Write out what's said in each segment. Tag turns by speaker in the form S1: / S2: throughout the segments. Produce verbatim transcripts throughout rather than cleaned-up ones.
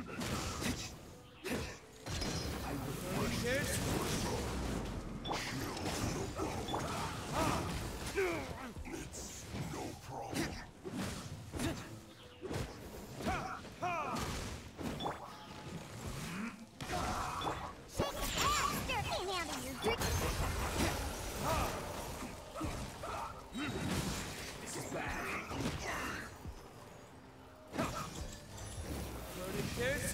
S1: It's no problem.
S2: This is bad.
S3: Loaded kids.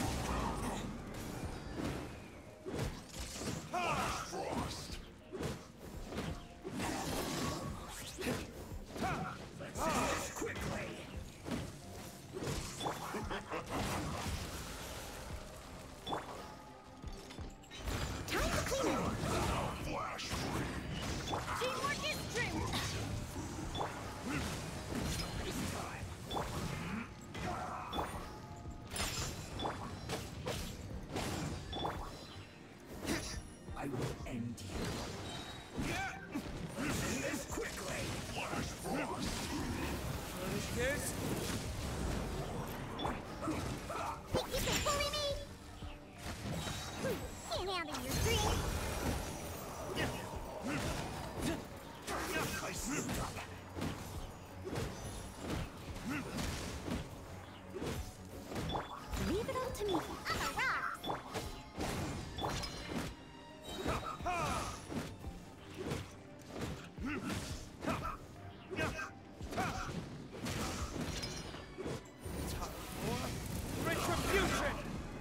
S1: Frost.
S2: Let's do this quickly.
S4: Time to clean up.
S1: Flash free.
S4: Teamwork is dream.
S2: It's time. I will end you. Let's do this quickly.
S1: Flash frost.
S3: Loaded kids.
S4: Think you can bully me? Can't handle your dream.
S2: I slipped up.
S4: Leave it all to me. I'm a rock.
S3: Retribution!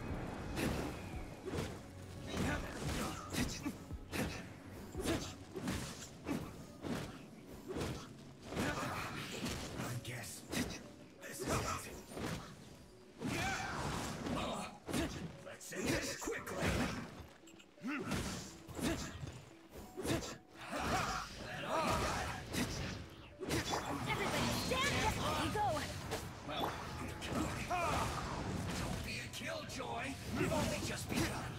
S2: I guess this is it. Let's end this quickly.
S4: Everybody stand up. Here you go.
S2: Well, don't be a killjoy. We've only just begun.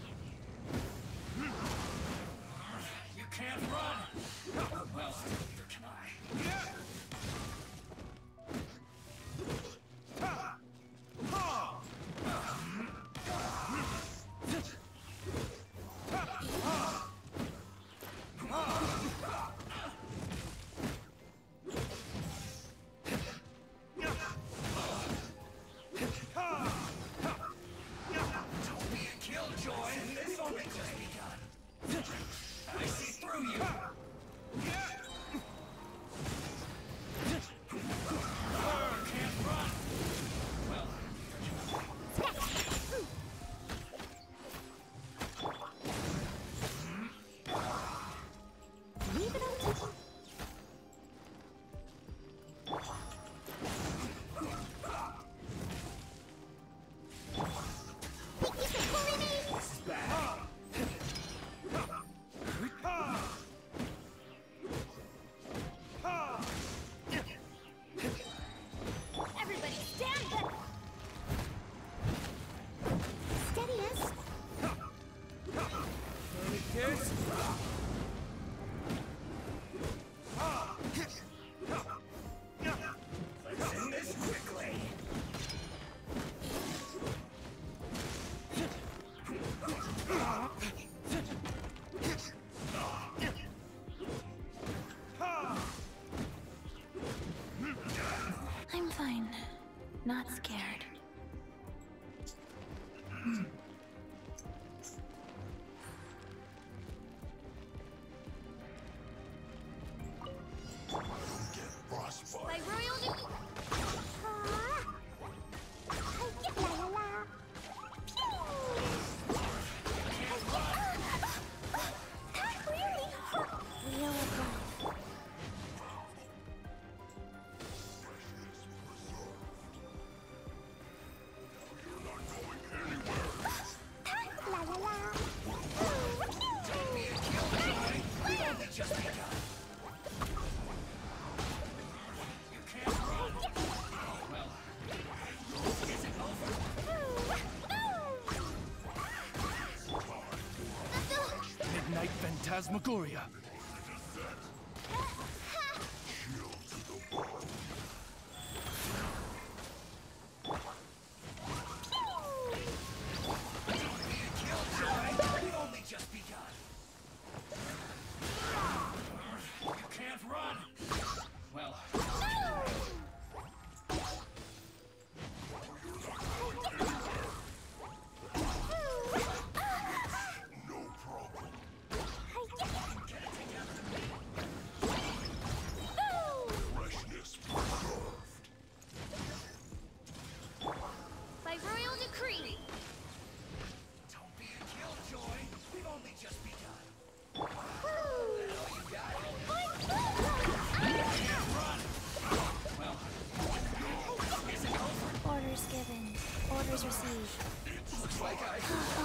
S2: You can't run. Well, neither can I. Don't be a killjoy. This only just begun. I see through you. Can't run. Well,
S4: Leave it all to me. Think you can bully me?
S2: this is bad.
S4: Everybody stand up. Steady us.
S3: Loaded kids.
S2: Let's end this quickly.
S4: I'm fine. Not scared.
S1: Get frostbite.
S4: My royal de- Ah. Yeah, la, la, la. Pew! That really hurt. Real rough.
S1: Precious preserved. You're not going anywhere.
S4: La la la.
S2: Don't be a killjoy. We've only just begun. You can't run. Well, is it over?
S3: Midnight Phantasmagoria.
S1: Chill to the bone.
S4: Orders received.
S2: Looks like I...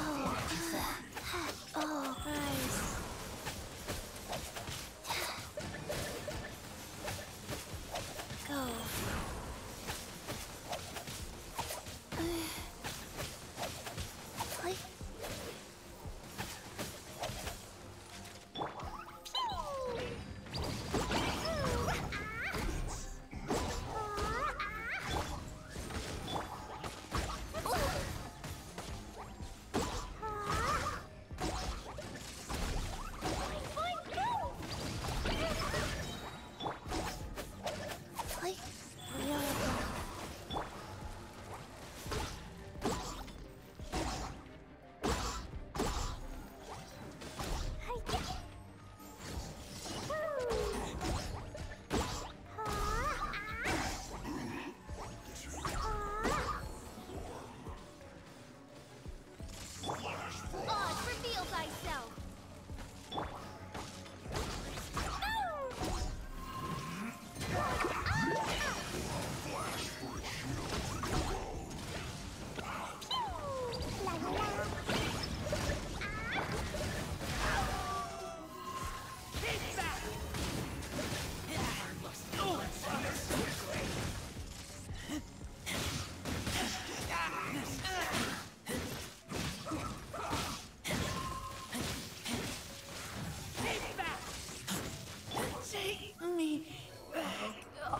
S4: Oh, guys. Go. Like. Oz, reveal thyself.
S3: Take me back.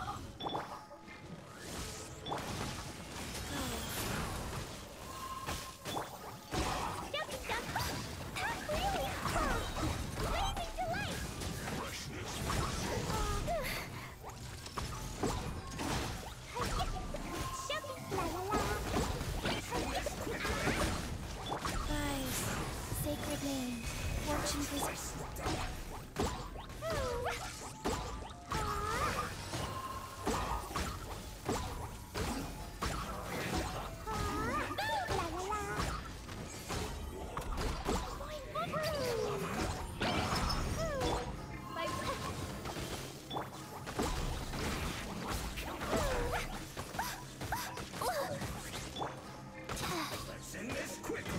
S4: Guys, sacred name, fortune preserver.
S2: Let's end this quickly.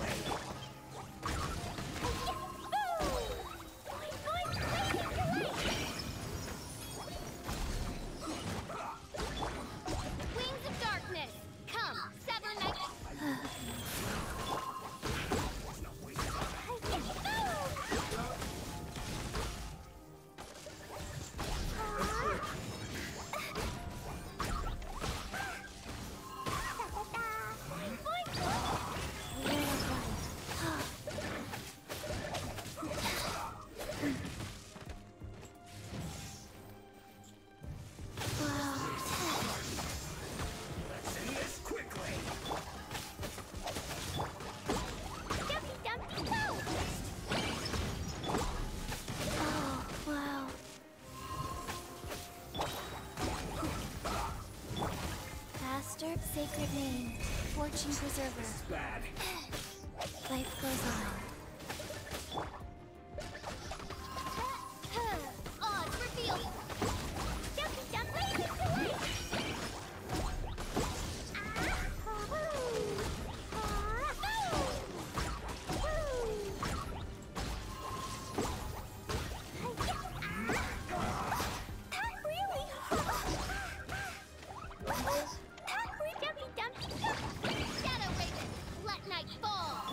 S4: Wings of darkness, come, sever night.
S2: Let's end this quickly.
S4: Oh, wow. Master, sacred name, fortune preserver.
S2: Bad.
S4: Life goes on. Oz, reveal. Dumpy Dumpy, Shadow Raven, let night fall.